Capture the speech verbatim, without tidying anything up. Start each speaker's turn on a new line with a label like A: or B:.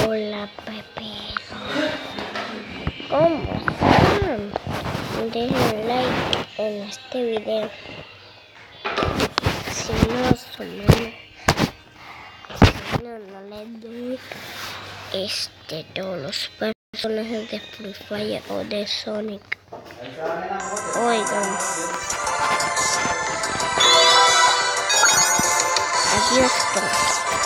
A: Hola, Pepe. ¿Cómo están? Dejen like en este video. Si no, son si no, no les doy este, todos los personajes de Free Fire o de Sonic. Oigan. Adiós, todos.